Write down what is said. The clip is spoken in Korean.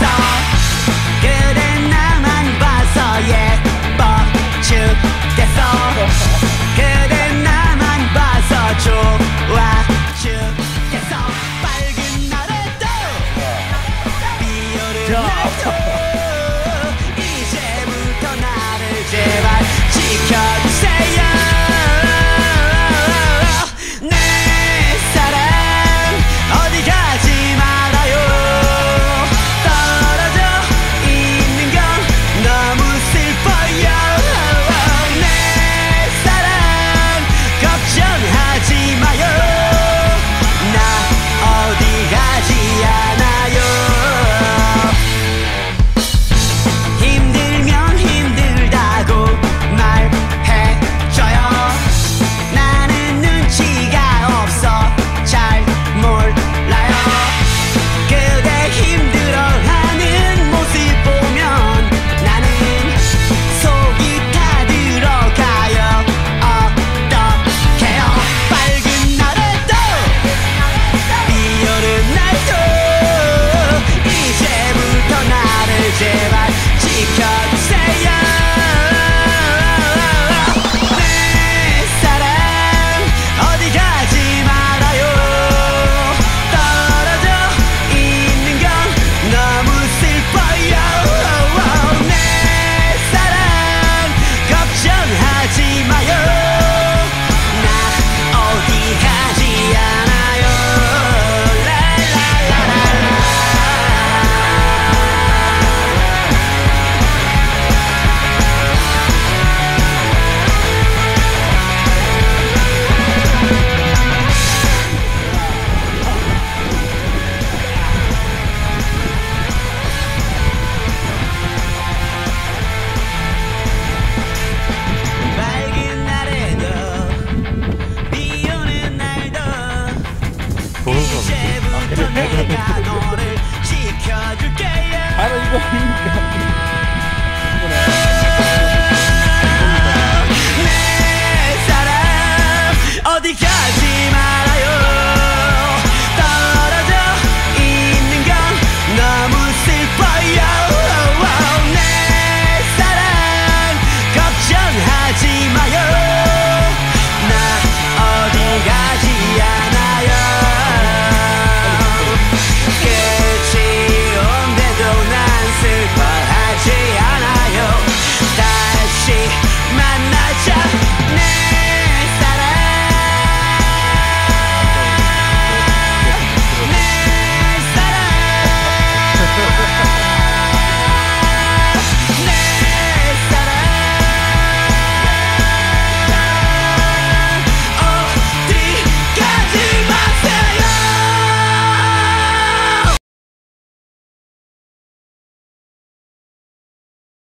그댄 나만 봐서 예뻐 죽겠어. 그댄 나만 봐서 좋아 죽겠어. 밝은 날에도 비 오는 날도 이제부터 나를 제발 지켜주세요. 내 사랑 어디 가지 말아요. 떨어져 있는 건 너무 슬퍼요. 내 사랑 걱정하지 마요. 나 어디 가지 않아요. 힘들면 힘들다고 말해줘요. 나는 눈치가 없어 잘 몰라요. 그대 힘들어하는 모습 보면 나는 속이 타들어가요. 어떡해요. 밝은 날에도 비 오는 날도 이제부터 나를 제발 지켜주세요. 내 사랑 어디 가지 말아요. 떨어져 있는 건 너무 슬퍼요. 내 사랑 걱정하지 마요. 나 어디 가지 않아요. 랄랄랄랄라. 밝은 날에도 비 오는 날도 이제부터 내가 너를 지켜줄게요. 바로 이거